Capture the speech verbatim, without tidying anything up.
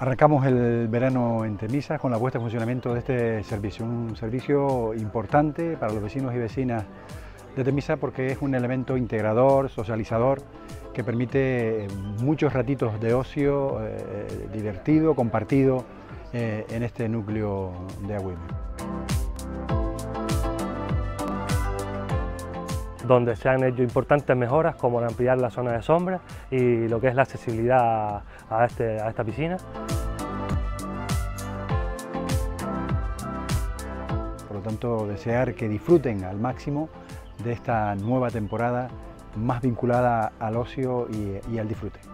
Arrancamos el verano en Temisa con la puesta en funcionamiento de este servicio, un servicio importante para los vecinos y vecinas de Temisa porque es un elemento integrador, socializador, que permite muchos ratitos de ocio eh, divertido, compartido eh, en este núcleo de Agüime. Donde se han hecho importantes mejoras como el ampliar la zona de sombra y lo que es la accesibilidad a, este, a esta piscina. Por lo tanto, desear que disfruten al máximo de esta nueva temporada más vinculada al ocio y, y al disfrute.